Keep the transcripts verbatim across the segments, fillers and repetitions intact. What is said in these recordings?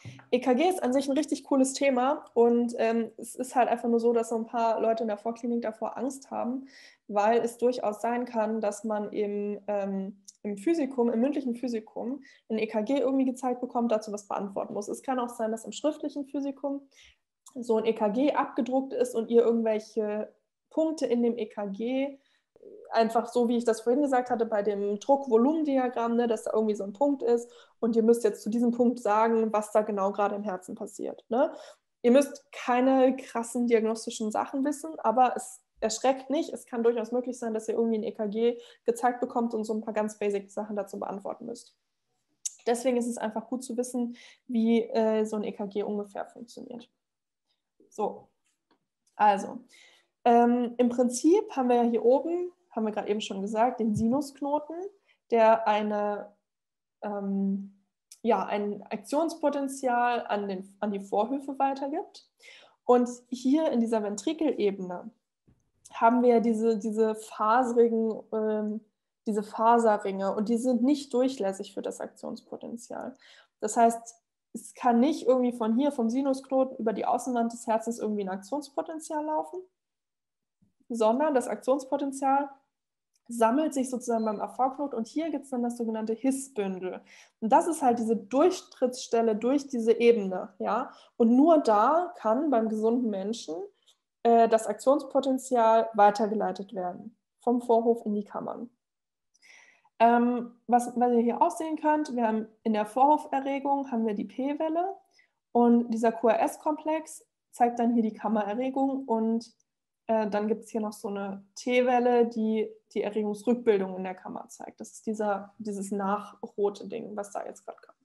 E K G ist an sich ein richtig cooles Thema und ähm, es ist halt einfach nur so, dass so ein paar Leute in der Vorklinik davor Angst haben, weil es durchaus sein kann, dass man im, ähm, im Physikum, im mündlichen Physikum, ein E K G irgendwie gezeigt bekommt, dazu was beantworten muss. Es kann auch sein, dass im schriftlichen Physikum so ein E K G abgedruckt ist und ihr irgendwelche Punkte in dem E K G einfach so, wie ich das vorhin gesagt hatte, bei dem Druck-Volumen-Diagramm, ne, dass da irgendwie so ein Punkt ist und ihr müsst jetzt zu diesem Punkt sagen, was da genau gerade im Herzen passiert. Ne? Ihr müsst keine krassen diagnostischen Sachen wissen, aber es erschreckt nicht. Es kann durchaus möglich sein, dass ihr irgendwie ein E K G gezeigt bekommt und so ein paar ganz basic Sachen dazu beantworten müsst. Deswegen ist es einfach gut zu wissen, wie äh, so ein E K G ungefähr funktioniert. So, also, ähm, im Prinzip haben wir ja hier oben, haben wir gerade eben schon gesagt, den Sinusknoten, der eine, ähm, ja, ein Aktionspotenzial an, den, an die Vorhöfe weitergibt. Und hier in dieser Ventrikelebene haben wir diese, diese faserigen, ähm, diese Faserringe und die sind nicht durchlässig für das Aktionspotenzial. Das heißt, es kann nicht irgendwie von hier, vom Sinusknoten über die Außenwand des Herzens irgendwie ein Aktionspotenzial laufen, sondern das Aktionspotenzial sammelt sich sozusagen beim A V-Knoten und hier gibt es dann das sogenannte Hissbündel. Und das ist halt diese Durchtrittsstelle durch diese Ebene. Ja? Und nur da kann beim gesunden Menschen äh, das Aktionspotenzial weitergeleitet werden, vom Vorhof in die Kammern. Ähm, was, was ihr hier auch sehen könnt, wir haben in der Vorhoferregung haben wir die P-Welle und dieser Q R S-Komplex zeigt dann hier die Kammererregung und äh, dann gibt es hier noch so eine T-Welle, die die Erregungsrückbildung in der Kammer zeigt. Das ist dieser, dieses nachrote Ding, was da jetzt gerade kam.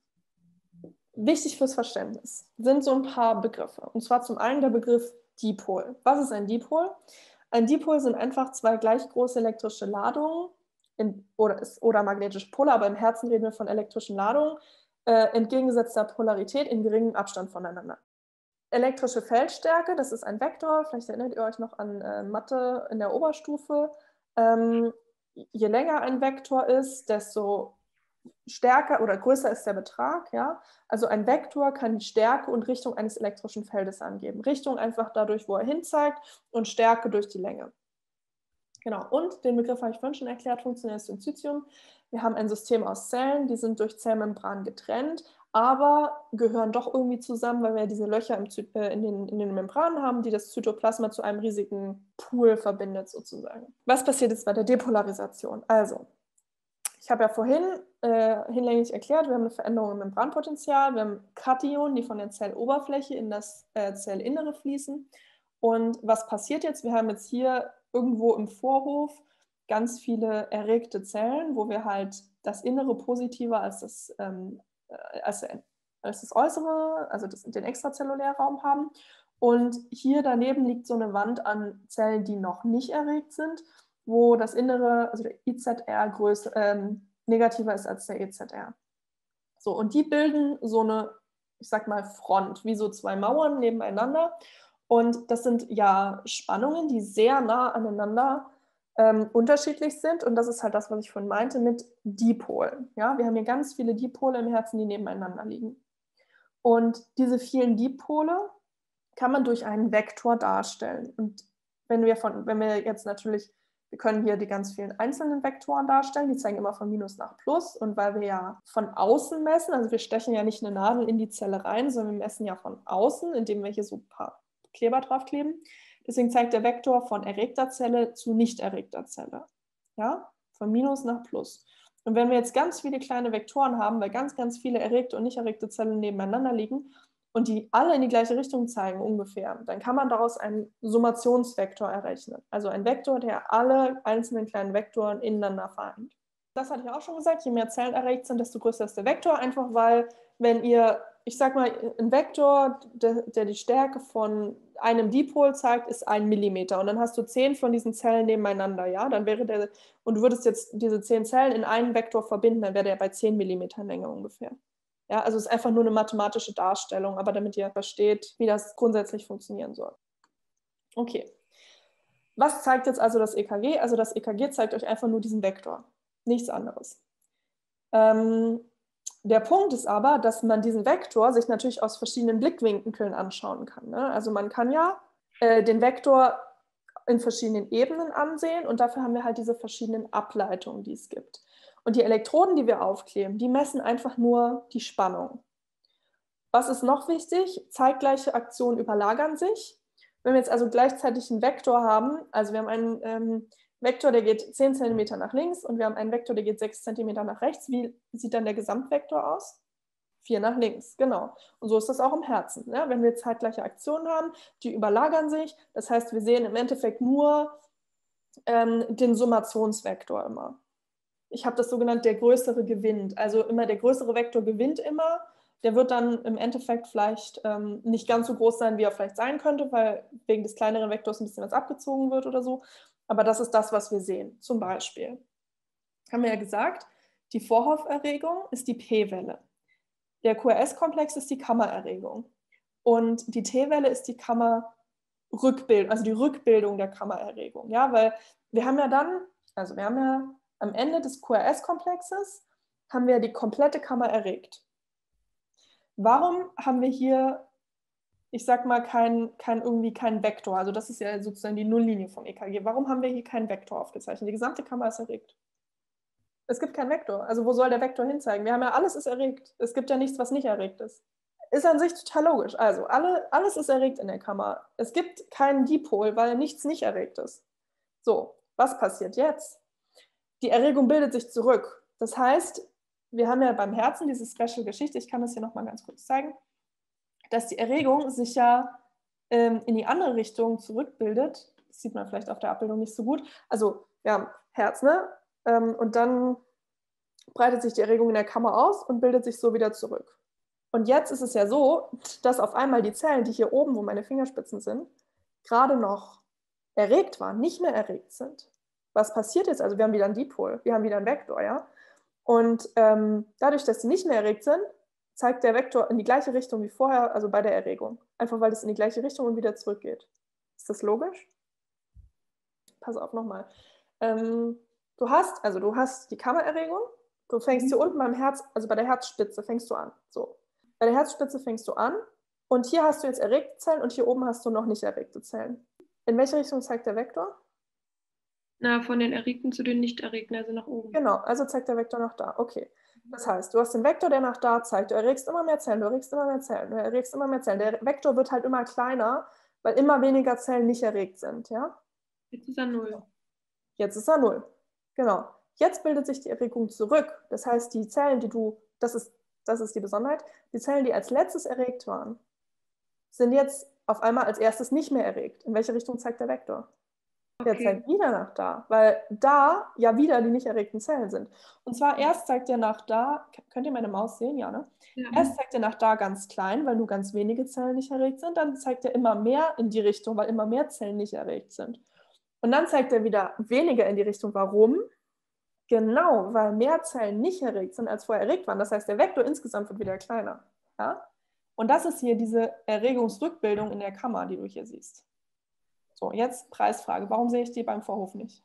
Wichtig fürs Verständnis sind so ein paar Begriffe. Und zwar zum einen der Begriff Dipol. Was ist ein Dipol? Ein Dipol sind einfach zwei gleich große elektrische Ladungen in, oder, oder magnetische Pole, aber im Herzen reden wir von elektrischen Ladungen, äh, entgegengesetzter Polarität in geringem Abstand voneinander. Elektrische Feldstärke, das ist ein Vektor, vielleicht erinnert ihr euch noch an äh, Mathe in der Oberstufe. Ähm, je länger ein Vektor ist, desto stärker oder größer ist der Betrag. Ja? Also ein Vektor kann die Stärke und Richtung eines elektrischen Feldes angeben. Richtung einfach dadurch, wo er hin zeigt und Stärke durch die Länge. Genau, und den Begriff habe ich vorhin schon erklärt, funktionelles Syncytium. Wir haben ein System aus Zellen, die sind durch Zellmembranen getrennt, aber gehören doch irgendwie zusammen, weil wir diese Löcher im, äh, in, den, in den Membranen haben, die das Zytoplasma zu einem riesigen Pool verbindet sozusagen. Was passiert jetzt bei der Depolarisation? Also, ich habe ja vorhin äh, hinlänglich erklärt, wir haben eine Veränderung im Membranpotential, wir haben Kationen, die von der Zelloberfläche in das äh, Zellinnere fließen. Und was passiert jetzt? Wir haben jetzt hier irgendwo im Vorhof ganz viele erregte Zellen, wo wir halt das Innere positiver als das, ähm, als, als das Äußere, also das, den Extrazellulärraum haben. Und hier daneben liegt so eine Wand an Zellen, die noch nicht erregt sind, wo das Innere, also der I Z R, größer, ähm, negativer ist als der E Z R. So, und die bilden so eine, ich sag mal, Front, wie so zwei Mauern nebeneinander. Und das sind ja Spannungen, die sehr nah aneinander ähm, unterschiedlich sind. Und das ist halt das, was ich vorhin meinte mit Dipolen. Ja, wir haben hier ganz viele Dipole im Herzen, die nebeneinander liegen. Und diese vielen Dipole kann man durch einen Vektor darstellen. Und wenn wir, von, wenn wir jetzt natürlich, wir können hier die ganz vielen einzelnen Vektoren darstellen, die zeigen immer von Minus nach Plus. Und weil wir ja von außen messen, also wir stechen ja nicht eine Nadel in die Zelle rein, sondern wir messen ja von außen, indem wir hier so ein paar Kleber draufkleben. Deswegen zeigt der Vektor von erregter Zelle zu nicht erregter Zelle. Ja? Von Minus nach Plus. Und wenn wir jetzt ganz viele kleine Vektoren haben, weil ganz, ganz viele erregte und nicht erregte Zellen nebeneinander liegen und die alle in die gleiche Richtung zeigen ungefähr, dann kann man daraus einen Summationsvektor errechnen. Also ein Vektor, der alle einzelnen kleinen Vektoren ineinander vereint. Das hatte ich auch schon gesagt, je mehr Zellen erregt sind, desto größer ist der Vektor, einfach weil, wenn ihr, ich sag mal, ein Vektor, der, der die Stärke von einem Dipol zeigt, ist ein Millimeter. Und dann hast du zehn von diesen Zellen nebeneinander, ja, dann wäre der, und du würdest jetzt diese zehn Zellen in einen Vektor verbinden, dann wäre der bei zehn Millimetern Länge ungefähr. Ja, also es ist einfach nur eine mathematische Darstellung, aber damit ihr versteht, wie das grundsätzlich funktionieren soll. Okay. Was zeigt jetzt also das E K G? Also das E K G zeigt euch einfach nur diesen Vektor, nichts anderes. Ähm, der Punkt ist aber, dass man diesen Vektor sich natürlich aus verschiedenen Blickwinkeln anschauen kann. Ne? Also man kann ja äh, den Vektor in verschiedenen Ebenen ansehen und dafür haben wir halt diese verschiedenen Ableitungen, die es gibt. Und die Elektroden, die wir aufkleben, die messen einfach nur die Spannung. Was ist noch wichtig? Zeitgleiche Aktionen überlagern sich. Wenn wir jetzt also gleichzeitig einen Vektor haben, also wir haben einen ähm, Vektor, der geht zehn Zentimeter nach links und wir haben einen Vektor, der geht sechs Zentimeter nach rechts. Wie sieht dann der Gesamtvektor aus? vier nach links, genau. Und so ist das auch im Herzen. Ne? Wenn wir zeitgleiche Aktionen haben, die überlagern sich. Das heißt, wir sehen im Endeffekt nur ähm, den Summationsvektor immer. Ich habe das so genannt, der größere gewinnt. Also immer der größere Vektor gewinnt immer. Der wird dann im Endeffekt vielleicht ähm, nicht ganz so groß sein, wie er vielleicht sein könnte, weil wegen des kleineren Vektors ein bisschen was abgezogen wird oder so. Aber das ist das, was wir sehen. Zum Beispiel haben wir ja gesagt, die Vorhoferregung ist die P-Welle. Der Q R S-Komplex ist die Kammererregung. Und die T-Welle ist die Kammerrückbildung, also die Rückbildung der Kammererregung. Ja, weil wir haben ja dann, also wir haben ja am Ende des Q R S-Komplexes haben wir die komplette Kammer erregt. Warum haben wir hier, ich sag mal, kein, kein, irgendwie keinen Vektor? Also das ist ja sozusagen die Nulllinie vom E K G. Warum haben wir hier keinen Vektor aufgezeichnet? Die gesamte Kammer ist erregt. Es gibt keinen Vektor. Also wo soll der Vektor hinzeigen? Wir haben ja alles ist erregt. Es gibt ja nichts, was nicht erregt ist. Ist an sich total logisch. Also alle, alles ist erregt in der Kammer. Es gibt keinen Dipol, weil nichts nicht erregt ist. So, was passiert jetzt? Die Erregung bildet sich zurück. Das heißt, wir haben ja beim Herzen diese Special-Geschichte, ich kann das hier nochmal ganz kurz zeigen, dass die Erregung sich ja ähm, in die andere Richtung zurückbildet. Das sieht man vielleicht auf der Abbildung nicht so gut. Also wir haben Herz, ne? Ähm, und dann breitet sich die Erregung in der Kammer aus und bildet sich so wieder zurück. Und jetzt ist es ja so, dass auf einmal die Zellen, die hier oben, wo meine Fingerspitzen sind, gerade noch erregt waren, nicht mehr erregt sind. Was passiert jetzt? Also wir haben wieder einen Dipol, wir haben wieder einen Vektor, ja? Und ähm, dadurch, dass sie nicht mehr erregt sind, zeigt der Vektor in die gleiche Richtung wie vorher, also bei der Erregung. Einfach weil es in die gleiche Richtung und wieder zurückgeht. Ist das logisch? Pass auf nochmal. Ähm, du hast, also du hast die Kammererregung, du fängst hier unten beim Herz, also bei der Herzspitze fängst du an. So. Bei der Herzspitze fängst du an und hier hast du jetzt erregte Zellen und hier oben hast du noch nicht erregte Zellen. In welche Richtung zeigt der Vektor? Na, von den Erregten zu den Nicht-Erregten, also nach oben. Genau, also zeigt der Vektor nach da. Okay. Das heißt, du hast den Vektor, der nach da zeigt. Du erregst immer mehr Zellen, du erregst immer mehr Zellen, du erregst immer mehr Zellen. Der Vektor wird halt immer kleiner, weil immer weniger Zellen nicht erregt sind. Ja? Jetzt ist er null. Jetzt ist er null. Genau. Jetzt bildet sich die Erregung zurück. Das heißt, die Zellen, die du, das ist, das ist die Besonderheit, die Zellen, die als letztes erregt waren, sind jetzt auf einmal als erstes nicht mehr erregt. In welche Richtung zeigt der Vektor? Der Okay. zeigt wieder nach da, weil da ja wieder die nicht erregten Zellen sind. Und zwar erst zeigt er nach da, könnt ihr meine Maus sehen? Ja, ne? Ja. Erst zeigt er nach da ganz klein, weil nur ganz wenige Zellen nicht erregt sind. Dann zeigt er immer mehr in die Richtung, weil immer mehr Zellen nicht erregt sind. Und dann zeigt er wieder weniger in die Richtung. Warum? Genau, weil mehr Zellen nicht erregt sind, als vorher erregt waren. Das heißt, der Vektor insgesamt wird wieder kleiner. Ja? Und das ist hier diese Erregungsrückbildung in der Kammer, die du hier siehst. So, jetzt Preisfrage. Warum sehe ich die beim Vorhof nicht?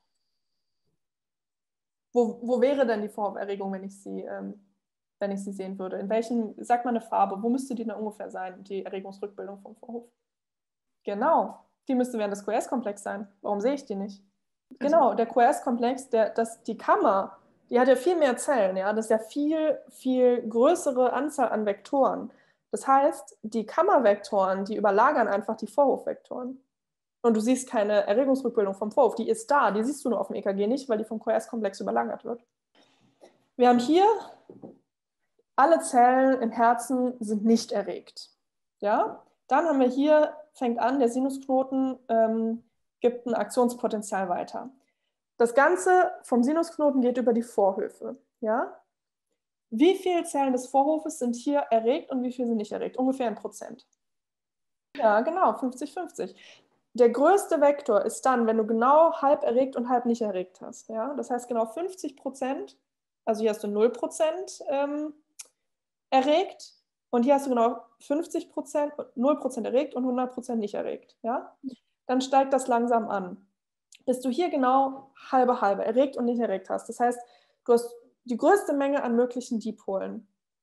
Wo, wo wäre denn die Vorhoferregung, wenn ich sie, ähm, wenn ich sie sehen würde? In welchem, sag mal eine Farbe, wo müsste die denn ungefähr sein, die Erregungsrückbildung vom Vorhof? Genau, die müsste während des Q R S-Komplex sein. Warum sehe ich die nicht? Also, genau, der Q R S-Komplex, der, das, die Kammer, die hat ja viel mehr Zellen. Ja? Das ist ja viel, viel größere Anzahl an Vektoren. Das heißt, die Kammervektoren, die überlagern einfach die Vorhofvektoren. Und du siehst keine Erregungsrückbildung vom Vorhof. Die ist da, die siehst du nur auf dem E K G nicht, weil die vom Q R S-Komplex überlagert wird. Wir haben hier, alle Zellen im Herzen sind nicht erregt. Ja? Dann haben wir hier, fängt an, der Sinusknoten ähm, gibt ein Aktionspotenzial weiter. Das Ganze vom Sinusknoten geht über die Vorhöfe. Ja? Wie viele Zellen des Vorhofes sind hier erregt und wie viele sind nicht erregt? Ungefähr ein Prozent. Ja, genau, fünfzig fünfzig. Der größte Vektor ist dann, wenn du genau halb erregt und halb nicht erregt hast. Ja? Das heißt, genau fünfzig Prozent, also hier hast du null Prozent ähm, erregt und hier hast du genau fünfzig Prozent, null Prozent erregt und hundert Prozent nicht erregt. Ja? Dann steigt das langsam an, bis du hier genau halbe halbe erregt und nicht erregt hast. Das heißt, du hast die größte Menge an möglichen Dipolen.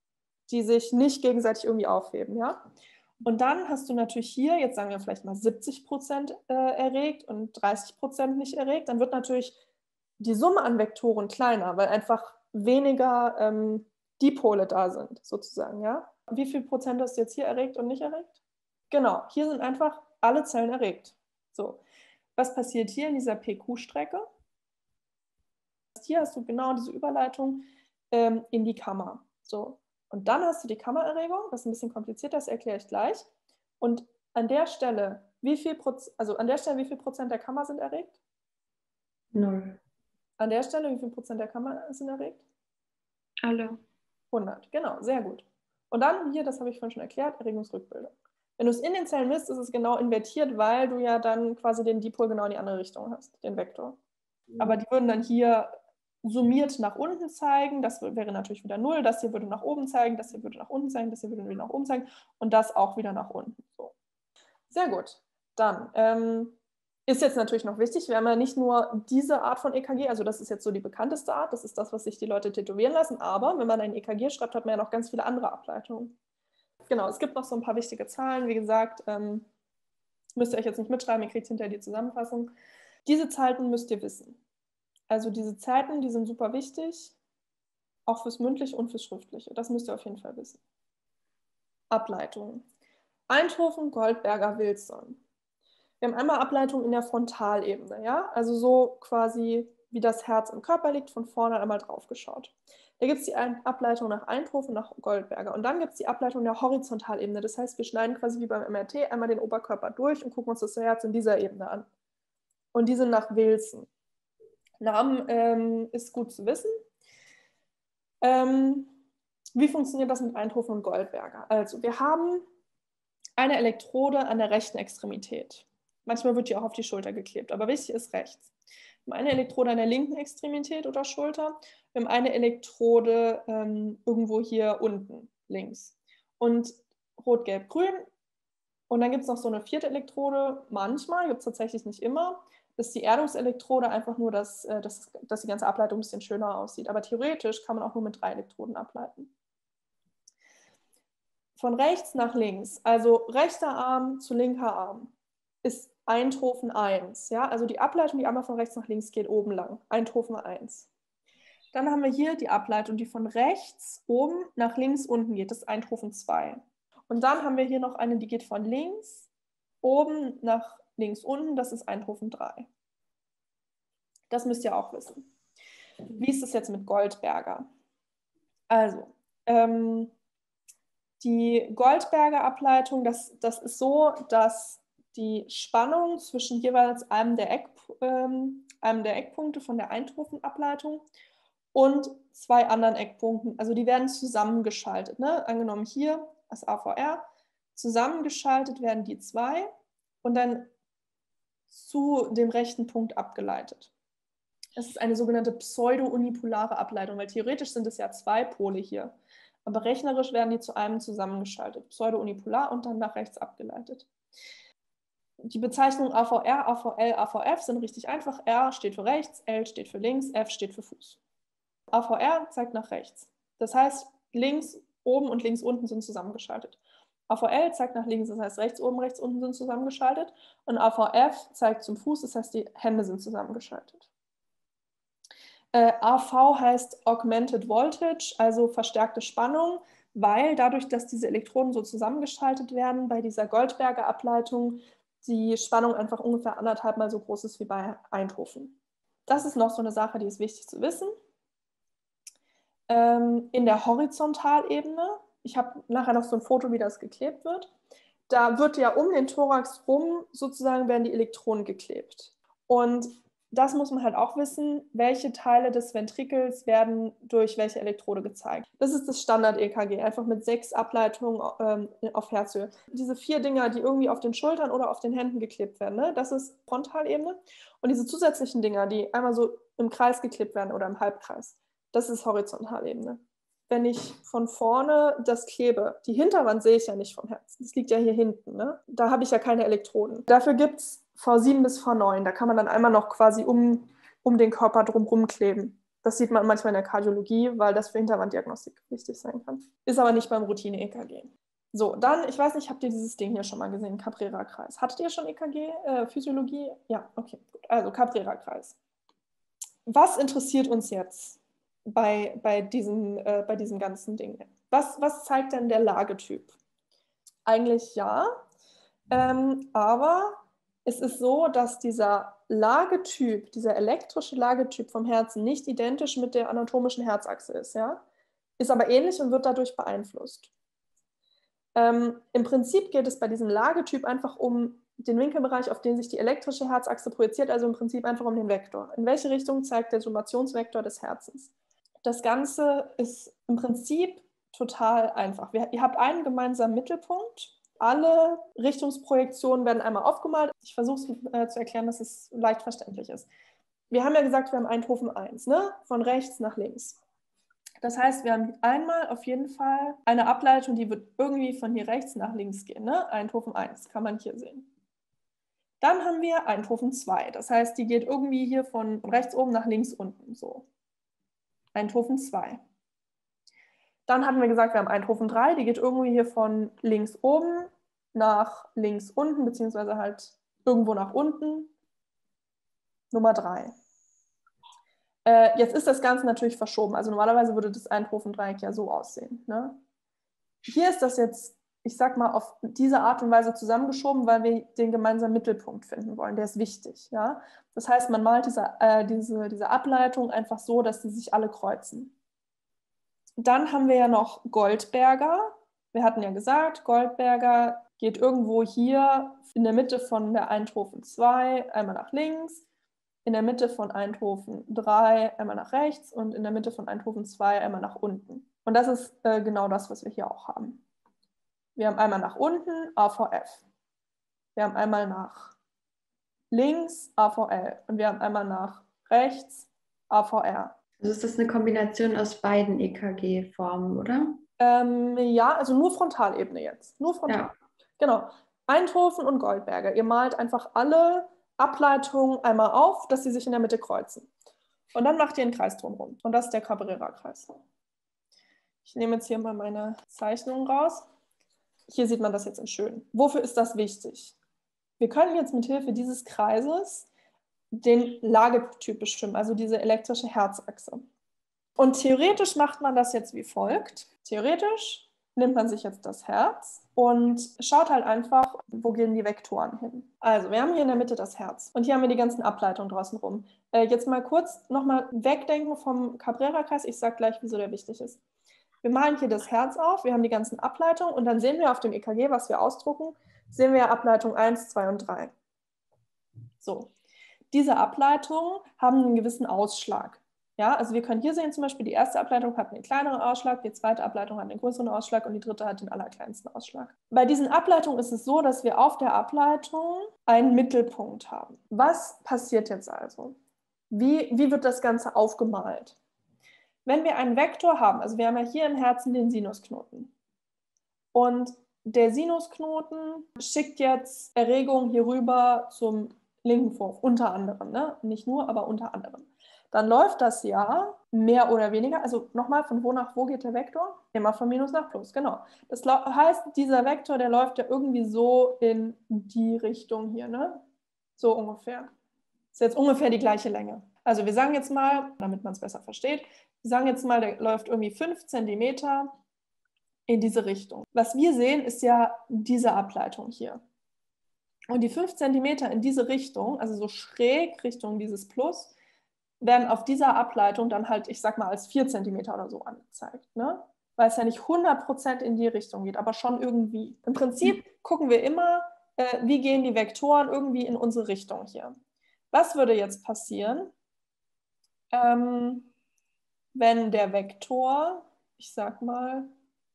die sich nicht gegenseitig irgendwie aufheben, ja. Und dann hast du natürlich hier, jetzt sagen wir vielleicht mal siebzig Prozent äh, erregt und dreißig Prozent nicht erregt, dann wird natürlich die Summe an Vektoren kleiner, weil einfach weniger ähm, Dipole da sind, sozusagen, ja. Wie viel Prozent hast du jetzt hier erregt und nicht erregt? Genau, hier sind einfach alle Zellen erregt. So, was passiert hier in dieser P Q-Strecke? Hier hast du genau diese Überleitung ähm, in die Kammer. So. Und dann hast du die Kammererregung, das ist ein bisschen komplizierter, das erkläre ich gleich. Und an der Stelle, wie viel Prozent, also an der Stelle, wie viel Prozent der Kammer sind erregt? Null. An der Stelle, wie viel Prozent der Kammer sind erregt? Alle. hundert, genau, sehr gut. Und dann hier, das habe ich vorhin schon erklärt, Erregungsrückbildung. Wenn du es in den Zellen misst, ist es genau invertiert, weil du ja dann quasi den Dipol genau in die andere Richtung hast, den Vektor. Aber die würden dann hier summiert nach unten zeigen, das wäre natürlich wieder null, das hier würde nach oben zeigen, das hier würde nach unten zeigen, das hier würde wieder nach oben zeigen und das auch wieder nach unten. So. Sehr gut. Dann ähm, ist jetzt natürlich noch wichtig, wir haben ja nicht nur diese Art von E K G, also das ist jetzt so die bekannteste Art, das ist das, was sich die Leute tätowieren lassen, aber wenn man ein E K G schreibt, hat man ja noch ganz viele andere Ableitungen. Genau, es gibt noch so ein paar wichtige Zahlen, wie gesagt, ähm, müsst ihr euch jetzt nicht mitschreiben, ihr kriegt hinterher die Zusammenfassung. Diese Zeiten müsst ihr wissen. Also diese Zeiten, die sind super wichtig, auch fürs Mündliche und fürs Schriftliche. Das müsst ihr auf jeden Fall wissen. Ableitungen. Einthofen, Goldberger, Wilson. Wir haben einmal Ableitung in der Frontalebene, ja? Also so quasi, wie das Herz im Körper liegt, von vorne einmal drauf geschaut. Da gibt es die Ableitung nach Einthofen, nach Goldberger. Und dann gibt es die Ableitung in der Horizontalebene. Das heißt, wir schneiden quasi wie beim M R T einmal den Oberkörper durch und gucken uns das Herz in dieser Ebene an. Und die sind nach Wilson. Namen ähm, ist gut zu wissen. Ähm, wie funktioniert das mit Einthofen und Goldberger? Also, wir haben eine Elektrode an der rechten Extremität. Manchmal wird die auch auf die Schulter geklebt, aber wichtig ist rechts. Wir haben eine Elektrode an der linken Extremität oder Schulter. Wir haben eine Elektrode ähm, irgendwo hier unten, links. Und rot, gelb, grün. Und dann gibt es noch so eine vierte Elektrode. Manchmal, gibt es tatsächlich nicht immer. Das ist die Erdungselektrode, einfach nur, dass, dass, dass die ganze Ableitung ein bisschen schöner aussieht. Aber theoretisch kann man auch nur mit drei Elektroden ableiten. Von rechts nach links, also rechter Arm zu linker Arm, ist Einthofen eins. Ja? Also die Ableitung, die einmal von rechts nach links geht, oben lang. Einthofen eins. Dann haben wir hier die Ableitung, die von rechts oben nach links unten geht. Das ist Einthofen zwei. Und dann haben wir hier noch eine, die geht von links oben nach links unten, das ist Einthofen drei. Das müsst ihr auch wissen. Wie ist es jetzt mit Goldberger? Also, ähm, die Goldberger Ableitung, das, das ist so, dass die Spannung zwischen jeweils einem der, Eck, ähm, einem der Eckpunkte von der Einthofen-Ableitung und zwei anderen Eckpunkten, also die werden zusammengeschaltet. Ne? Angenommen hier das A V R, zusammengeschaltet werden die zwei und dann zu dem rechten Punkt abgeleitet. Das ist eine sogenannte pseudo-unipolare Ableitung, weil theoretisch sind es ja zwei Pole hier. Aber rechnerisch werden die zu einem zusammengeschaltet. Pseudo-unipolar und dann nach rechts abgeleitet. Die Bezeichnungen A V R, A V L, A V F sind richtig einfach. R steht für rechts, L steht für links, F steht für Fuß. A V R zeigt nach rechts. Das heißt, links oben und links unten sind zusammengeschaltet. A V L zeigt nach links, das heißt, rechts oben, rechts unten sind zusammengeschaltet. Und A V F zeigt zum Fuß, das heißt, die Hände sind zusammengeschaltet. Äh, A V heißt Augmented Voltage, also verstärkte Spannung, weil dadurch, dass diese Elektroden so zusammengeschaltet werden, bei dieser Goldberger Ableitung die Spannung einfach ungefähr anderthalb Mal so groß ist wie bei Einthofen. Das ist noch so eine Sache, die ist wichtig zu wissen. Ähm, in der Horizontalebene, ich habe nachher noch so ein Foto, wie das geklebt wird, da wird ja um den Thorax rum sozusagen werden die Elektronen geklebt. Und das muss man halt auch wissen, welche Teile des Ventrikels werden durch welche Elektrode gezeigt. Das ist das Standard-E K G, einfach mit sechs Ableitungen ähm, auf Herzhöhe. Diese vier Dinger, die irgendwie auf den Schultern oder auf den Händen geklebt werden, ne? Das ist Frontalebene. Und diese zusätzlichen Dinger, die einmal so im Kreis geklebt werden oder im Halbkreis, das ist Horizontalebene. Wenn ich von vorne das klebe, die Hinterwand sehe ich ja nicht vom Herzen, das liegt ja hier hinten, ne? Da habe ich ja keine Elektroden. Dafür gibt es V sieben bis V neun, da kann man dann einmal noch quasi um, um den Körper drumherum kleben. Das sieht man manchmal in der Kardiologie, weil das für Hinterwanddiagnostik wichtig sein kann. Ist aber nicht beim Routine-E K G. So, dann, ich weiß nicht, habt ihr dieses Ding hier schon mal gesehen, Cabrera-Kreis? Hattet ihr schon E K G, äh, Physiologie? Ja, okay, gut. Also Cabrera-Kreis. Was interessiert uns jetzt bei, bei, diesem, äh, bei diesem ganzen Ding? Was, was zeigt denn der Lagetyp? Eigentlich ja, ähm, aber es ist so, dass dieser Lagetyp, dieser elektrische Lagetyp vom Herzen nicht identisch mit der anatomischen Herzachse ist, ja? Ist aber ähnlich und wird dadurch beeinflusst. Ähm, Im Prinzip geht es bei diesem Lagetyp einfach um den Winkelbereich, auf den sich die elektrische Herzachse projiziert, also im Prinzip einfach um den Vektor. In welche Richtung zeigt der Summationsvektor des Herzens? Das Ganze ist im Prinzip total einfach. Wir, ihr habt einen gemeinsamen Mittelpunkt. Alle Richtungsprojektionen werden einmal aufgemalt. Ich versuche es äh, zu erklären, dass es leicht verständlich ist. Wir haben ja gesagt, wir haben Eindhoven eins, ne? Von rechts nach links. Das heißt, wir haben einmal auf jeden Fall eine Ableitung, die wird irgendwie von hier rechts nach links gehen. Ne? Eindhoven eins, kann man hier sehen. Dann haben wir Eindhoven zwei. Das heißt, die geht irgendwie hier von rechts oben nach links unten. So. Eindhoven zwei. Dann hatten wir gesagt, wir haben Eindhoven drei. Die geht irgendwie hier von links oben nach links unten, beziehungsweise halt irgendwo nach unten. Nummer drei. Äh, jetzt ist das Ganze natürlich verschoben. Also normalerweise würde das Eindhoven-Dreieck ja so aussehen. Ne? Hier ist das jetzt, ich sag mal, auf diese Art und Weise zusammengeschoben, weil wir den gemeinsamen Mittelpunkt finden wollen. Der ist wichtig. Ja? Das heißt, man malt diese, äh, diese, diese Ableitung einfach so, dass sie sich alle kreuzen. Dann haben wir ja noch Goldberger. Wir hatten ja gesagt, Goldberger geht irgendwo hier in der Mitte von der Eindhoven zwei, einmal nach links, in der Mitte von Eindhoven drei einmal nach rechts und in der Mitte von Eindhoven zwei einmal nach unten. Und das ist äh, genau das, was wir hier auch haben. Wir haben einmal nach unten A V F. Wir haben einmal nach links A V L und wir haben einmal nach rechts A V R. Also ist das eine Kombination aus beiden E K G-Formen, oder? Ähm, ja, also nur Frontalebene jetzt. Nur frontal. Ja. Genau. Eindhoven und Goldberger. Ihr malt einfach alle Ableitungen einmal auf, dass sie sich in der Mitte kreuzen. Und dann macht ihr einen Kreis drumherum. Und das ist der Cabrera-Kreis. Ich nehme jetzt hier mal meine Zeichnung raus. Hier sieht man das jetzt in schön. Wofür ist das wichtig? Wir können jetzt mit Hilfe dieses Kreises den Lagetyp bestimmen, also diese elektrische Herzachse. Und theoretisch macht man das jetzt wie folgt. Theoretisch nimmt man sich jetzt das Herz und schaut halt einfach, wo gehen die Vektoren hin. Also wir haben hier in der Mitte das Herz und hier haben wir die ganzen Ableitungen draußen rum. Äh, jetzt mal kurz nochmal wegdenken vom Cabrera-Kreis. Ich sage gleich, wieso der wichtig ist. Wir malen hier das Herz auf, wir haben die ganzen Ableitungen und dann sehen wir auf dem E K G, was wir ausdrucken, sehen wir Ableitung eins, zwei und drei. So, diese Ableitungen haben einen gewissen Ausschlag. Ja, also wir können hier sehen, zum Beispiel die erste Ableitung hat einen kleineren Ausschlag, die zweite Ableitung hat einen größeren Ausschlag und die dritte hat den allerkleinsten Ausschlag. Bei diesen Ableitungen ist es so, dass wir auf der Ableitung einen Mittelpunkt haben. Was passiert jetzt also? Wie, wie wird das Ganze aufgemalt? Wenn wir einen Vektor haben, also wir haben ja hier im Herzen den Sinusknoten und der Sinusknoten schickt jetzt Erregung hier rüber zum linken Vorhof, unter anderem, ne? Nicht nur, aber unter anderem. Dann läuft das ja mehr oder weniger, also nochmal, von wo nach wo geht der Vektor? Immer von Minus nach Plus, genau. Das heißt, dieser Vektor, der läuft ja irgendwie so in die Richtung hier, ne? So ungefähr. Das ist jetzt ungefähr die gleiche Länge. Also wir sagen jetzt mal, damit man es besser versteht, wir sagen jetzt mal, der läuft irgendwie fünf Zentimeter in diese Richtung. Was wir sehen, ist ja diese Ableitung hier. Und die fünf Zentimeter in diese Richtung, also so schräg Richtung dieses Plus, werden auf dieser Ableitung dann halt, ich sag mal, als vier Zentimeter oder so angezeigt. Ne? Weil es ja nicht hundert Prozent in die Richtung geht, aber schon irgendwie. Im Prinzip gucken wir immer, äh, wie gehen die Vektoren irgendwie in unsere Richtung hier. Was würde jetzt passieren, ähm, wenn der Vektor, ich sag mal,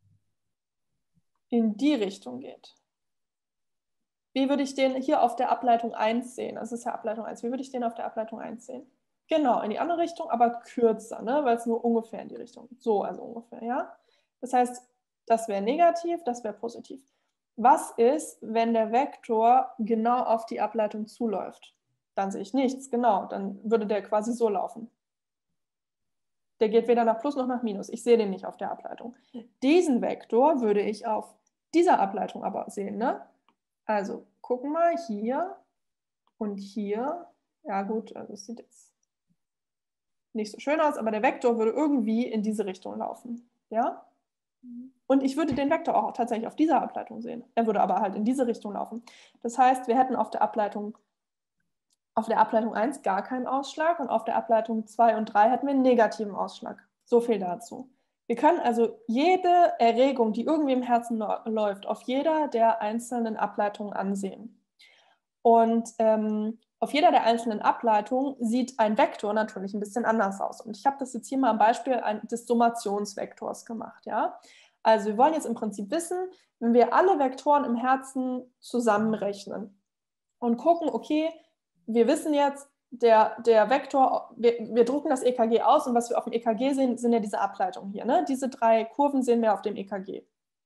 in die Richtung geht? Wie würde ich den hier auf der Ableitung eins sehen? Das ist ja Ableitung eins. Wie würde ich den auf der Ableitung eins sehen? Genau, in die andere Richtung, aber kürzer, ne? Weil es nur ungefähr in die Richtung. So, also ungefähr, ja. Das heißt, das wäre negativ, das wäre positiv. Was ist, wenn der Vektor genau auf die Ableitung zuläuft? Dann sehe ich nichts, genau. Dann würde der quasi so laufen. Der geht weder nach Plus noch nach Minus. Ich sehe den nicht auf der Ableitung. Diesen Vektor würde ich auf dieser Ableitung aber sehen. Ne? Also gucken wir hier und hier. Ja gut, also es sieht jetzt nicht so schön aus, aber der Vektor würde irgendwie in diese Richtung laufen. Ja? Und ich würde den Vektor auch tatsächlich auf dieser Ableitung sehen. Er würde aber halt in diese Richtung laufen. Das heißt, wir hätten auf der Ableitung Auf der Ableitung eins gar keinen Ausschlag und auf der Ableitung zwei und drei hätten wir einen negativen Ausschlag. So viel dazu. Wir können also jede Erregung, die irgendwie im Herzen läuft, auf jeder der einzelnen Ableitungen ansehen. Und ähm, auf jeder der einzelnen Ableitungen sieht ein Vektor natürlich ein bisschen anders aus. Und ich habe das jetzt hier mal am Beispiel des Summationsvektors gemacht. Ja? Also wir wollen jetzt im Prinzip wissen, wenn wir alle Vektoren im Herzen zusammenrechnen und gucken, okay, wir wissen jetzt, der, der Vektor, wir, wir drucken das E K G aus und was wir auf dem E K G sehen, sind ja diese Ableitungen hier. Ne? Diese drei Kurven sehen wir auf dem E K G.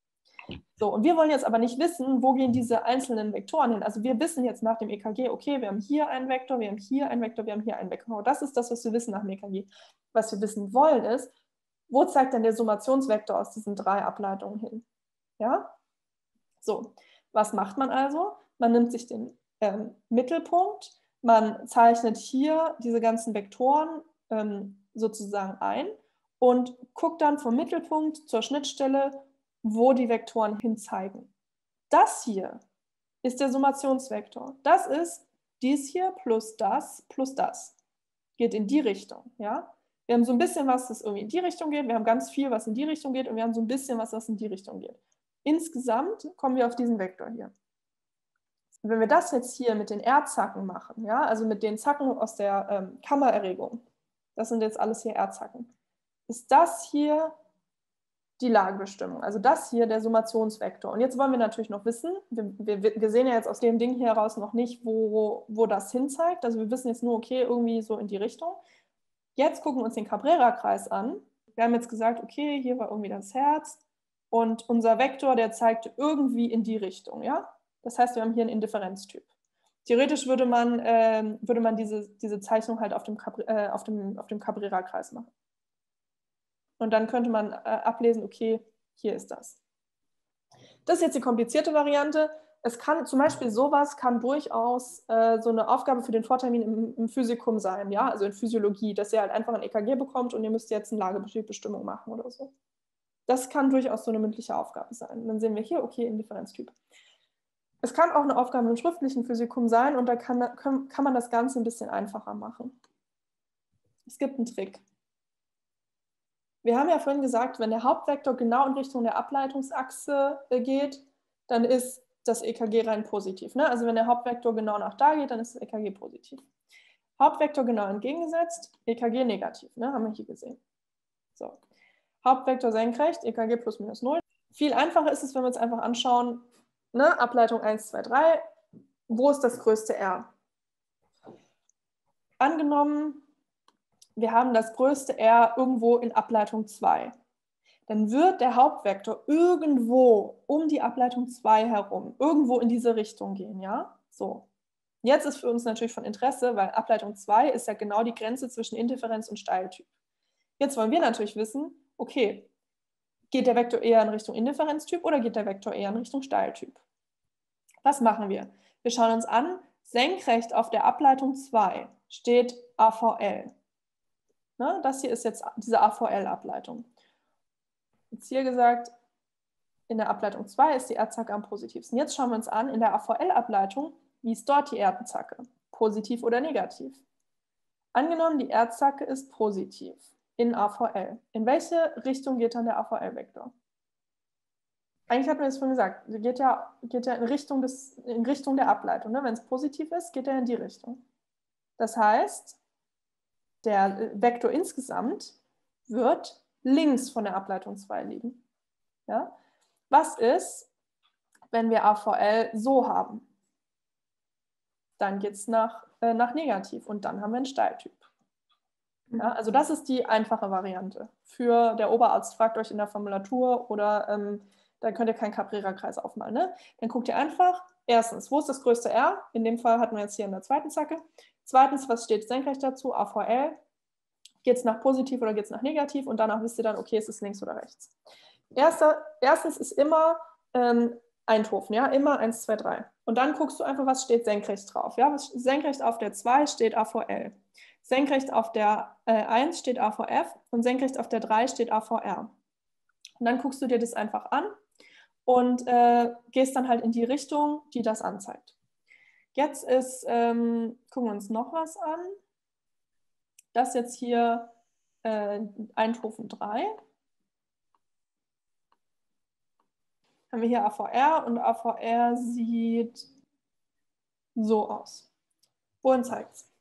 So, und wir wollen jetzt aber nicht wissen, wo gehen diese einzelnen Vektoren hin. Also wir wissen jetzt nach dem E K G, okay, wir haben hier einen Vektor, wir haben hier einen Vektor, wir haben hier einen Vektor. Das ist das, was wir wissen nach dem E K G. Was wir wissen wollen ist, wo zeigt denn der Summationsvektor aus diesen drei Ableitungen hin? Ja? So, was macht man also? Man nimmt sich den ähm, Mittelpunkt. Man zeichnet hier diese ganzen Vektoren ähm, sozusagen ein und guckt dann vom Mittelpunkt zur Schnittstelle, wo die Vektoren hinzeigen. Das hier ist der Summationsvektor. Das ist dies hier plus das plus das. Geht in die Richtung. Ja? Wir haben so ein bisschen was, das irgendwie in die Richtung geht. Wir haben ganz viel, was in die Richtung geht. Und wir haben so ein bisschen was, das in die Richtung geht. Insgesamt kommen wir auf diesen Vektor hier. Wenn wir das jetzt hier mit den R-Zacken machen, ja, also mit den Zacken aus der ähm, Kammererregung, das sind jetzt alles hier R-Zacken, ist das hier die Lagebestimmung, also das hier der Summationsvektor. Und jetzt wollen wir natürlich noch wissen, wir, wir, wir sehen ja jetzt aus dem Ding hier heraus noch nicht, wo, wo das hinzeigt, also wir wissen jetzt nur, okay, irgendwie so in die Richtung. Jetzt gucken wir uns den Cabrera-Kreis an. Wir haben jetzt gesagt, okay, hier war irgendwie das Herz und unser Vektor, der zeigt irgendwie in die Richtung, ja. Das heißt, wir haben hier einen Indifferenztyp. Theoretisch würde man, äh, würde man diese, diese Zeichnung halt auf dem, äh, auf dem, auf dem Cabrera-Kreis machen. Und dann könnte man äh, ablesen, okay, hier ist das. Das ist jetzt die komplizierte Variante. Es kann zum Beispiel sowas kann durchaus äh, so eine Aufgabe für den Vortermin im, im Physikum sein, ja, also in Physiologie, dass ihr halt einfach ein E K G bekommt und ihr müsst jetzt eine Lagebestimmung machen oder so. Das kann durchaus so eine mündliche Aufgabe sein. Und dann sehen wir hier, okay, Indifferenztyp. Es kann auch eine Aufgabe im schriftlichen Physikum sein und da kann, kann man das Ganze ein bisschen einfacher machen. Es gibt einen Trick. Wir haben ja vorhin gesagt, wenn der Hauptvektor genau in Richtung der Ableitungsachse geht, dann ist das E K G rein positiv. Ne? Also wenn der Hauptvektor genau nach da geht, dann ist das E K G positiv. Hauptvektor genau entgegengesetzt, E K G negativ, ne? Haben wir hier gesehen. So. Hauptvektor senkrecht, E K G plus minus null. Viel einfacher ist es, wenn wir uns einfach anschauen, ne? Ableitung eins, zwei, drei, wo ist das größte R? Angenommen, wir haben das größte R irgendwo in Ableitung zwei. Dann wird der Hauptvektor irgendwo um die Ableitung zwei herum, irgendwo in diese Richtung gehen. Ja? So. Jetzt ist für uns natürlich von Interesse, weil Ableitung zwei ist ja genau die Grenze zwischen Indifferenz und Steiltyp. Jetzt wollen wir natürlich wissen, okay, geht der Vektor eher in Richtung Indifferenztyp oder geht der Vektor eher in Richtung Steiltyp? Was machen wir? Wir schauen uns an, senkrecht auf der Ableitung zwei steht A V L. Ne, das hier ist jetzt diese A V L-Ableitung. Jetzt hier gesagt, in der Ableitung zwei ist die R-Zacke am positivsten. Jetzt schauen wir uns an, in der A V L-Ableitung, wie ist dort die R-Zacke? Positiv oder negativ? Angenommen, die R-Zacke ist positiv in A V L. In welche Richtung geht dann der A V L-Vektor? Eigentlich hat man das vorhin gesagt, geht ja, geht ja in, Richtung des, in Richtung der Ableitung. Ne? Wenn es positiv ist, geht er in die Richtung. Das heißt, der Vektor insgesamt wird links von der Ableitung zwei liegen. Ja? Was ist, wenn wir A V L so haben? Dann geht es nach, äh, nach negativ und dann haben wir einen Steiltyp. Ja? Also das ist die einfache Variante. Für der Oberarzt fragt euch in der Formulatur oder ähm, da könnt ihr keinen Cabrera-Kreis aufmalen. Ne? Dann guckt ihr einfach, erstens, wo ist das größte R? In dem Fall hatten wir jetzt hier in der zweiten Zacke. Zweitens, was steht senkrecht dazu? A V L. geht es nach positiv oder geht es nach negativ und danach wisst ihr dann, okay, ist es links oder rechts. Erster, erstens ist immer ähm, Eindhoven, ja, immer eins, zwei, drei. Und dann guckst du einfach, was steht senkrecht drauf. Ja? Senkrecht auf der zwei steht A V L. Senkrecht auf der äh, eins steht A V F und senkrecht auf der drei steht A V R. Und dann guckst du dir das einfach an und äh, gehst dann halt in die Richtung, die das anzeigt. Jetzt ist, ähm, gucken wir uns noch was an. Das jetzt hier äh, Eindhoven drei. Haben wir hier A V R und A V R sieht so aus. Wohin zeigt es?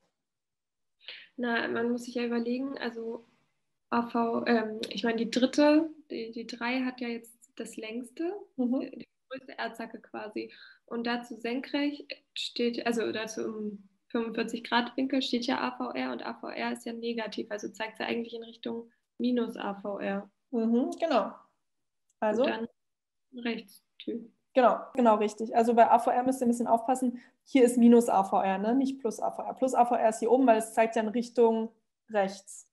Na, man muss sich ja überlegen, also A V, ähm, ich meine, die dritte, die, die drei hat ja jetzt das längste, Mhm. die, die größte Erdzacke quasi. Und dazu senkrecht steht, also dazu im fünfundvierzig Grad Winkel steht ja A V R und A V R ist ja negativ, also zeigt es ja eigentlich in Richtung minus A V R. Mhm, genau. Also? Und dann Rechtstyp. Genau, genau richtig. Also bei A V R müsst ihr ein bisschen aufpassen. Hier ist minus A V R, ne? Nicht plus A V R. Plus A V R ist hier oben, weil es zeigt ja in Richtung rechts.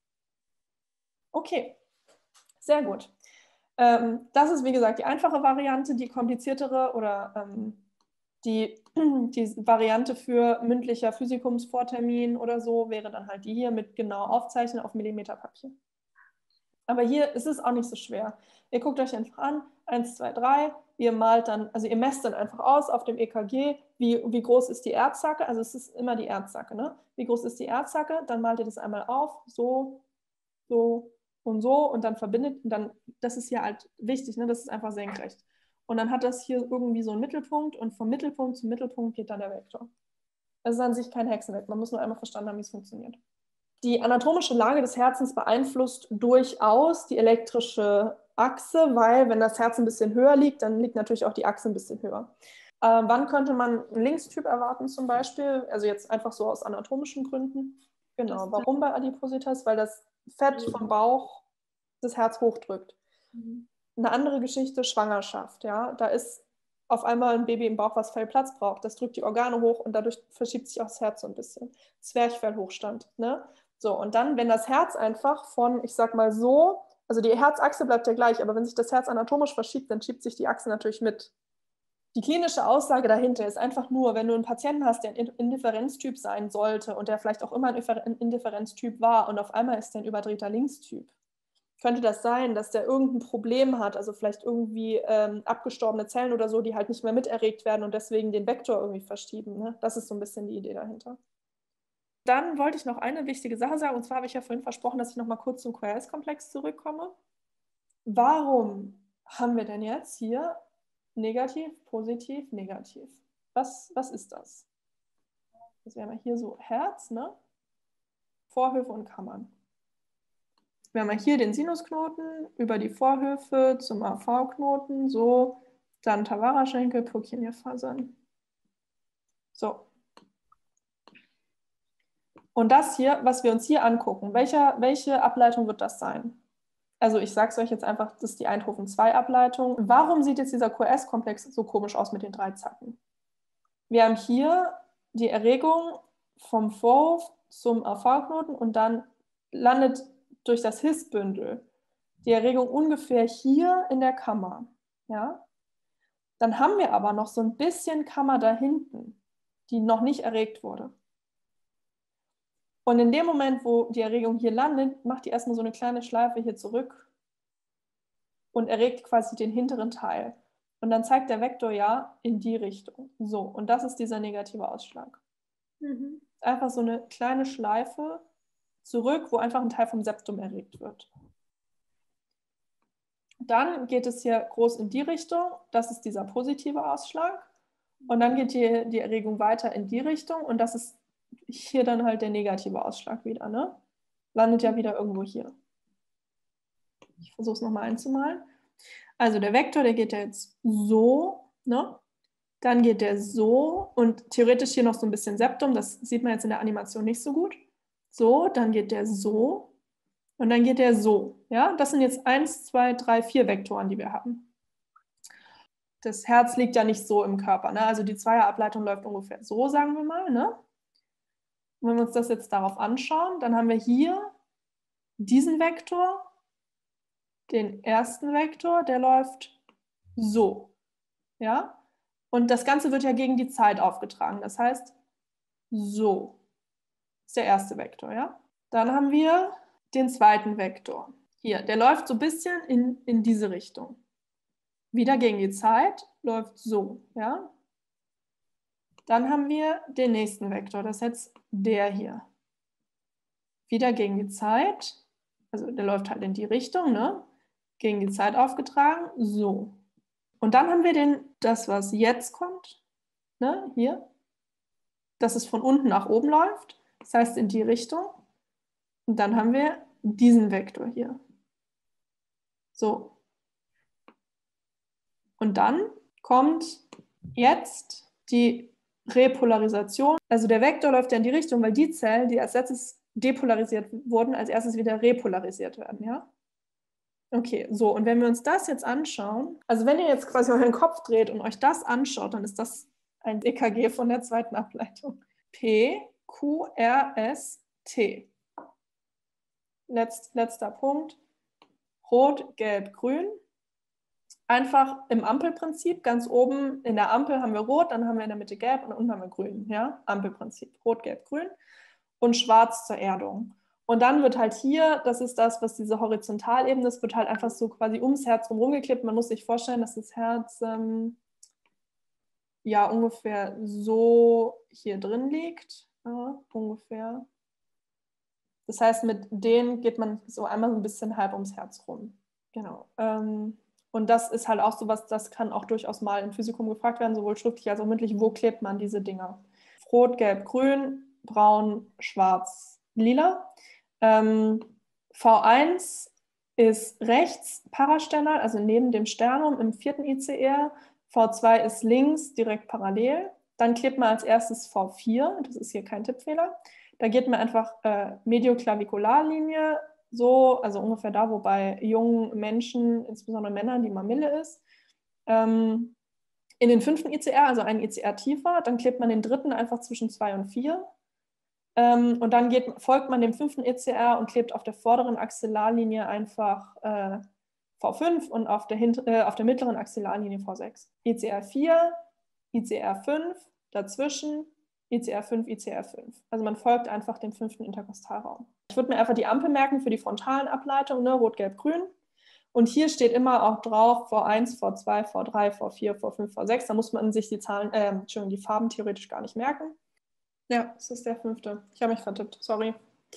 Okay, sehr gut. Ähm, das ist, wie gesagt, die einfache Variante. Die kompliziertere oder ähm, die, die Variante für mündlicher Physikumsvortermin oder so wäre dann halt die hier mit genau Aufzeichnen auf Millimeterpapier. Aber hier ist es auch nicht so schwer. Ihr guckt euch einfach an, eins, zwei, drei, ihr malt dann, also ihr messt dann einfach aus auf dem E K G, wie, wie groß ist die Erdzacke, also es ist immer die Erdzacke, ne? Wie groß ist die Erdzacke, dann malt ihr das einmal auf, so, so und so und dann verbindet, und dann, das ist hier halt wichtig, ne? Das ist einfach senkrecht. Und dann hat das hier irgendwie so einen Mittelpunkt und vom Mittelpunkt zum Mittelpunkt geht dann der Vektor. Das ist an sich kein Hexenwerk, man muss nur einmal verstanden haben, wie es funktioniert. Die anatomische Lage des Herzens beeinflusst durchaus die elektrische Achse, weil wenn das Herz ein bisschen höher liegt, dann liegt natürlich auch die Achse ein bisschen höher. Äh, wann könnte man einen Linkstyp erwarten zum Beispiel? Also jetzt einfach so aus anatomischen Gründen. Genau. Warum bei Adipositas? Weil das Fett vom Bauch das Herz hochdrückt. Mhm. Eine andere Geschichte, Schwangerschaft. Ja? Da ist auf einmal ein Baby im Bauch, was viel Platz braucht. Das drückt die Organe hoch und dadurch verschiebt sich auch das Herz so ein bisschen. Zwerchfellhochstand. Ne? So, und dann, wenn das Herz einfach von, ich sag mal so, also die Herzachse bleibt ja gleich, aber wenn sich das Herz anatomisch verschiebt, dann schiebt sich die Achse natürlich mit. Die klinische Aussage dahinter ist einfach nur, wenn du einen Patienten hast, der ein Indifferenztyp sein sollte und der vielleicht auch immer ein Indifferenztyp war und auf einmal ist der ein überdrehter Linkstyp, könnte das sein, dass der irgendein Problem hat, also vielleicht irgendwie ähm, abgestorbene Zellen oder so, die halt nicht mehr miterregt werden und deswegen den Vektor irgendwie verschieben. Ne? Das ist so ein bisschen die Idee dahinter. Dann wollte ich noch eine wichtige Sache sagen, und zwar habe ich ja vorhin versprochen, dass ich noch mal kurz zum Q R S-Komplex zurückkomme. Warum haben wir denn jetzt hier negativ, positiv, negativ? Was, was ist das? Das wäre mal hier so Herz, ne? Vorhöfe und Kammern. Wir haben mal hier den Sinusknoten über die Vorhöfe zum A V-Knoten, so, dann Tavara-Schenkel, Purkinje-Fasern. So. Und das hier, was wir uns hier angucken, welche, welche Ableitung wird das sein? Also ich sage es euch jetzt einfach, das ist die Eindhoven zwei Ableitung. Warum sieht jetzt dieser Q R S-Komplex so komisch aus mit den drei Zacken? Wir haben hier die Erregung vom Vorhof zum A V-Knoten und dann landet durch das His-Bündel die Erregung ungefähr hier in der Kammer. Ja? Dann haben wir aber noch so ein bisschen Kammer da hinten, die noch nicht erregt wurde. Und in dem Moment, wo die Erregung hier landet, macht die erstmal so eine kleine Schleife hier zurück und erregt quasi den hinteren Teil. Und dann zeigt der Vektor ja in die Richtung. So, und das ist dieser negative Ausschlag. Mhm. Einfach so eine kleine Schleife zurück, wo einfach ein Teil vom Septum erregt wird. Dann geht es hier groß in die Richtung, das ist dieser positive Ausschlag. Und dann geht die, die Erregung weiter in die Richtung und das ist hier dann halt der negative Ausschlag wieder. Ne? Landet ja wieder irgendwo hier. Ich versuche es nochmal einzumalen. Also der Vektor, der geht ja jetzt so, ne? Dann geht der so und theoretisch hier noch so ein bisschen Septum, das sieht man jetzt in der Animation nicht so gut. So, dann geht der so und dann geht der so. Ja? Das sind jetzt eins, zwei, drei, vier Vektoren, die wir haben. Das Herz liegt ja nicht so im Körper. Ne? Also die Zweierableitung läuft ungefähr so, sagen wir mal. Ne? Und wenn wir uns das jetzt darauf anschauen, dann haben wir hier diesen Vektor, den ersten Vektor, der läuft so. Ja? Und das Ganze wird ja gegen die Zeit aufgetragen. Das heißt, so ist der erste Vektor. Ja? Dann haben wir den zweiten Vektor. Hier, der läuft so ein bisschen in, in diese Richtung. Wieder gegen die Zeit, läuft so. Ja? Dann haben wir den nächsten Vektor, das ist jetzt der hier. Wieder gegen die Zeit, also der läuft halt in die Richtung, ne? Gegen die Zeit aufgetragen, so. Und dann haben wir den, das, was jetzt kommt, ne? Hier, dass es von unten nach oben läuft, das heißt in die Richtung. Und dann haben wir diesen Vektor hier. So. Und dann kommt jetzt die Repolarisation. Also der Vektor läuft ja in die Richtung, weil die Zellen, die als letztes depolarisiert wurden, als erstes wieder repolarisiert werden. Ja? Okay, so. Und wenn wir uns das jetzt anschauen, also wenn ihr jetzt quasi euren Kopf dreht und euch das anschaut, dann ist das ein E K G von der zweiten Ableitung. P, Q, R, S, T. Letz, letzter Punkt. Rot, Gelb, Grün. Einfach im Ampelprinzip, ganz oben in der Ampel haben wir Rot, dann haben wir in der Mitte Gelb und unten haben wir Grün. Ja? Ampelprinzip, Rot, Gelb, Grün und Schwarz zur Erdung. Und dann wird halt hier, das ist das, was diese Horizontalebene ist, wird halt einfach so quasi ums Herz rum rumgeklebt. Man muss sich vorstellen, dass das Herz ähm, ja ungefähr so hier drin liegt. Ja, ungefähr. Das heißt, mit denen geht man so einmal so ein bisschen halb ums Herz rum. Genau. Ähm, Und das ist halt auch sowas, das kann auch durchaus mal im Physikum gefragt werden, sowohl schriftlich als auch mündlich. Wo klebt man diese Dinger? Rot, Gelb, Grün, Braun, Schwarz, Lila. Ähm, V eins ist rechts parasternal, also neben dem Sternum im vierten I C R. V zwei ist links, direkt parallel. Dann klebt man als erstes V vier, das ist hier kein Tippfehler. Da geht man einfach äh, Medioklavikularlinie, so, also ungefähr da, wo bei jungen Menschen, insbesondere Männern, die Mamille ist. Ähm, in den fünften I C R, also einen I C R tiefer, dann klebt man den dritten einfach zwischen zwei und vier. Ähm, und dann geht, folgt man dem fünften I C R und klebt auf der vorderen Axillarlinie einfach äh, V fünf und auf der, äh, auf der mittleren Axillarlinie V sechs. I C R vier, I C R fünf, dazwischen I C R fünf, I C R fünf. Also man folgt einfach dem fünften Interkostalraum. Ich würde mir einfach die Ampel merken für die frontalen Ableitungen, ne? Rot, Gelb, Grün. Und hier steht immer auch drauf V eins, V zwei, V drei, V vier, V fünf, V sechs. Da muss man sich die Zahlen, äh, Entschuldigung, die Farben theoretisch gar nicht merken. Ja, das ist der fünfte. Ich habe mich vertippt, sorry.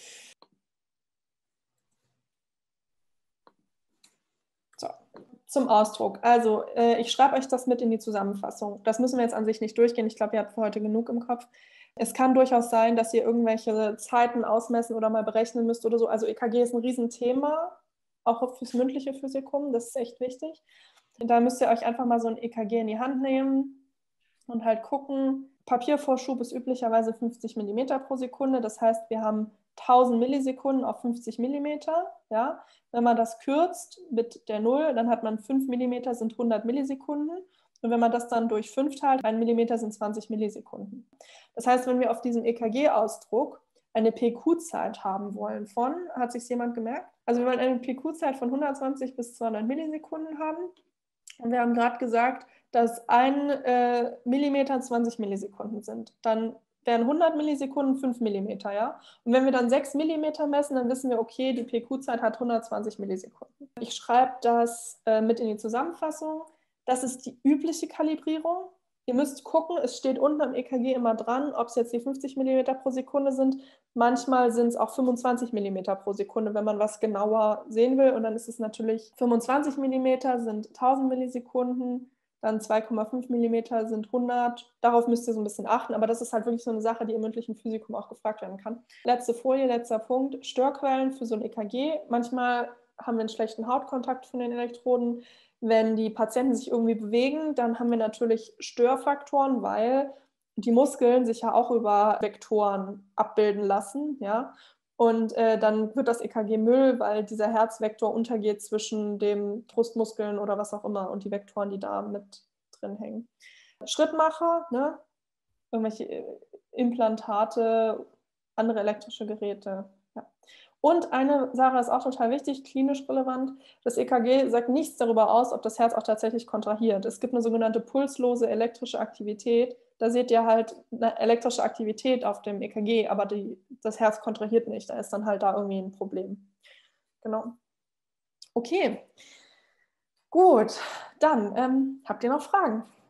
So, zum Ausdruck. Also, äh, ich schreibe euch das mit in die Zusammenfassung. Das müssen wir jetzt an sich nicht durchgehen. Ich glaube, ihr habt für heute genug im Kopf. Es kann durchaus sein, dass ihr irgendwelche Zeiten ausmessen oder mal berechnen müsst oder so. Also E K G ist ein Riesenthema, auch fürs mündliche Physikum. Das ist echt wichtig. Da müsst ihr euch einfach mal so ein E K G in die Hand nehmen und halt gucken. Papiervorschub ist üblicherweise fünfzig Millimeter pro Sekunde. Das heißt, wir haben tausend Millisekunden auf fünfzig Millimeter. Ja? Wenn man das kürzt mit der Null, dann hat man fünf Millimeter sind hundert Millisekunden. Und wenn man das dann durch fünf teilt, ein Millimeter sind zwanzig Millisekunden. Das heißt, wenn wir auf diesem E K G-Ausdruck eine P Q-Zeit haben wollen von, hat sich jemand gemerkt? Also wir wollen eine P Q-Zeit von hundertzwanzig bis zweihundert Millisekunden haben. Und wir haben gerade gesagt, dass ein äh, Millimeter zwanzig Millisekunden sind. Dann wären hundert Millisekunden fünf Millimeter, ja? Und wenn wir dann sechs Millimeter messen, dann wissen wir, okay, die P Q-Zeit hat hundertzwanzig Millisekunden. Ich schreibe das äh, mit in die Zusammenfassung. Das ist die übliche Kalibrierung. Ihr müsst gucken, es steht unten am E K G immer dran, ob es jetzt die fünfzig Millimeter pro Sekunde sind. Manchmal sind es auch fünfundzwanzig Millimeter pro Sekunde, wenn man was genauer sehen will. Und dann ist es natürlich fünfundzwanzig Millimeter sind tausend Millisekunden, dann zwei Komma fünf Millimeter sind hundert. Darauf müsst ihr so ein bisschen achten, aber das ist halt wirklich so eine Sache, die im mündlichen Physikum auch gefragt werden kann. Letzte Folie, letzter Punkt, Störquellen für so ein E K G. Manchmal haben wir einen schlechten Hautkontakt von den Elektroden. Wenn die Patienten sich irgendwie bewegen, dann haben wir natürlich Störfaktoren, weil die Muskeln sich ja auch über Vektoren abbilden lassen. Ja? Und äh, dann wird das E K G Müll, weil dieser Herzvektor untergeht zwischen den Brustmuskeln oder was auch immer und die Vektoren, die da mit drin hängen. Schrittmacher, ne? Irgendwelche Implantate, andere elektrische Geräte. Ja. Und eine Sache ist auch total wichtig, klinisch relevant. Das E K G sagt nichts darüber aus, ob das Herz auch tatsächlich kontrahiert. Es gibt eine sogenannte pulslose elektrische Aktivität. Da seht ihr halt eine elektrische Aktivität auf dem E K G, aber die, das Herz kontrahiert nicht. Da ist dann halt da irgendwie ein Problem. Genau. Okay. Gut, dann ähm, habt ihr noch Fragen?